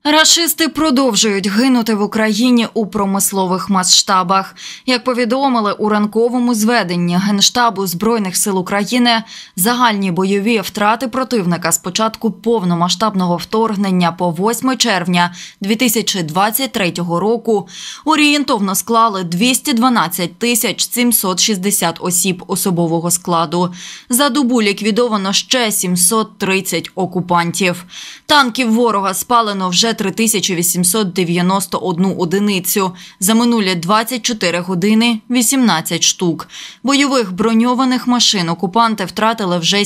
Рашисти продовжують гинути в Україні у промислових масштабах. Як повідомили у ранковому зведенні Генштабу Збройних сил України, загальні бойові втрати противника з початку повномасштабного вторгнення по 8 червня 2023 року орієнтовно склали 212 760 осіб особового складу. За добу ліквідовано ще 730 окупантів. Танків ворога спалено вже 3891 одиницю. За минулі 24 години – 18 штук. Бойових броньованих машин окупанти втратили вже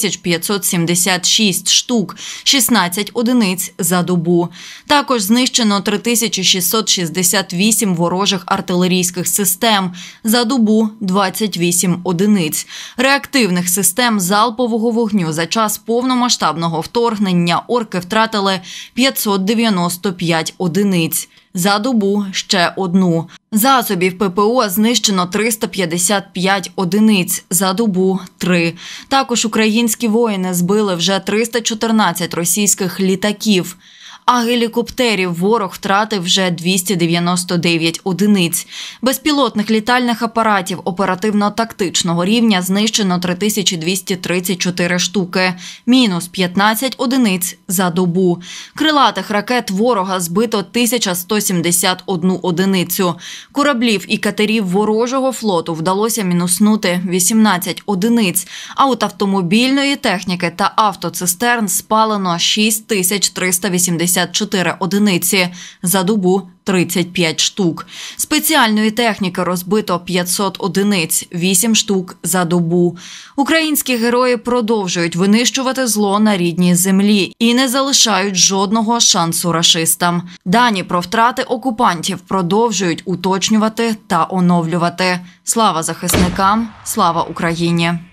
7576 штук, 16 одиниць за добу. Також знищено 3668 ворожих артилерійських систем. За добу – 28 одиниць. Реактивних систем залпового вогню за час повномасштабного вторгнення орки втратили 595 одиниць. За добу – ще одну. Засобів ППО знищено 355 одиниць. За добу – 3. Також українські воїни збили вже 314 російських літаків. А гелікоптерів ворог втратив вже 299 одиниць. Безпілотних літальних апаратів оперативно-тактичного рівня знищено 3234 штуки, мінус 15 одиниць за добу. Крилатих ракет ворога збито 1171 одиницю. Кораблів і катерів ворожого флоту вдалося мінуснути 18 одиниць, а от автомобільної техніки та автоцистерн спалено 6384 одиниці, за добу – 35 штук. Спеціальної техніки розбито 500 одиниць, 8 штук за добу. Українські герої продовжують винищувати зло на рідній землі і не залишають жодного шансу рашистам. Дані про втрати окупантів продовжують уточнювати та оновлювати. Слава захисникам, слава Україні!